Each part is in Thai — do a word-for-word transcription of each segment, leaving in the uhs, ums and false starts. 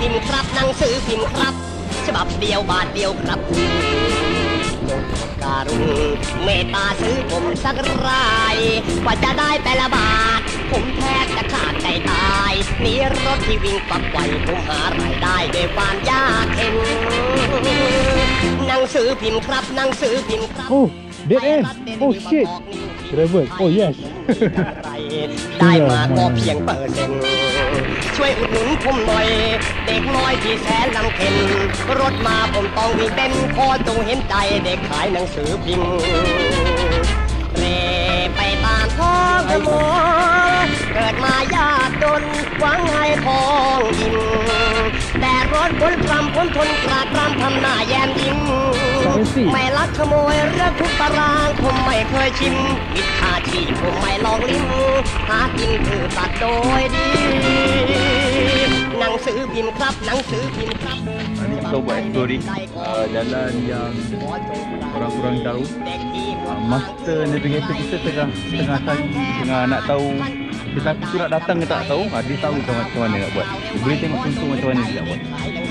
พิมพ์ครับหนังสือพิมพ์ครับฉบับเดียวบาทเดียวครับจงการุณเมตตาซื้อผมสักรายกว่าจะได้แต่ละบาทผมแทบจะขาดใจตายหนีรถที่วิ่งปักไกวผมหารายได้ด้วยความยากเข็นหนังสือพิมพ์ครับหนังสือพิมพ์ครับ Oh, dead end. Oh shit. Travel. Oh yes. ได้มาก็เพียงเปอร์เซ็นต์ช่วยอุดหนุนผมหน่อยเด็กน้อยที่แสนลำเค็ญรถมาผมต้องวิ่งเต็มขอจงเห็นใจเด็กขายหนังสือพิมพ์เร่ไปตามท้องถนนเกิดมายากจนหวังให้ทองอิ่มแต่รถบนพรำพ้นทนกราดรำทำหน้าแย้มยิ้มไม่ลักขโมยเรื่องทุกตารางผมไม่เคยชิมมิจฉาชีพผมไม่ลองลิ้มหากินคือตัดโดยดีหนังสือพิมพ์ครับหนังสือพิมพ์ครับ Ini kita buat exploring uh, jalan yang orang-orang tahu. uh, Master navigator kita tengah tengah cari, tengah nak tahu tetapi tu nak datang ke tak tahu. uh, Dia tahu macam mana nak buat. Dia boleh tengok contoh macam mana dia nak buat.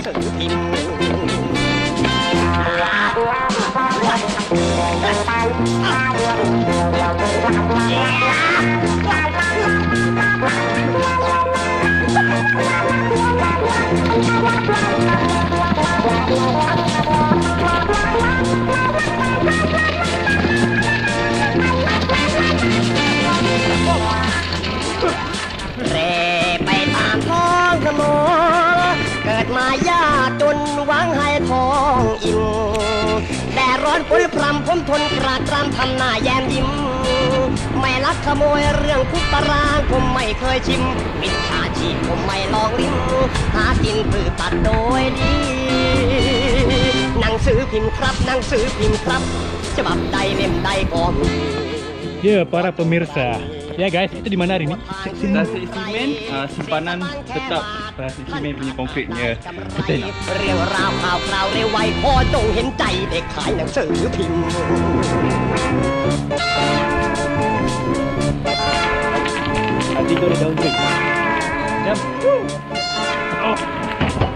เร่ไปตามท้องถนนเกิดมายากจนหวังให้ทองอิ่มแต่ร้อนฝนพรำผมทนกราดรำทำหน้าแย้มยิ้มไม่ลักขโมยเรื่องคุกตารางผมไม่เคยชิมมิจฉาชีพผมไม่ลองลิ้มหากินพืชตัดโดยดีหนังสือพิมพ์ครับหนังสือพิมพ์ครับฉบับใดเล่มใดก็มี Ya, para pemirsa. Ya guys, kita di mana hari ni? Tasik simen, uh, simpanan tetap tasik simen punya konkretnya. Betul. เรื่องราวข่าวคราวเร็วไวพอจงเห็นใจเด็กขายหนังสือพิมพ์ Hati kau dah downgrade. Jom. Oh.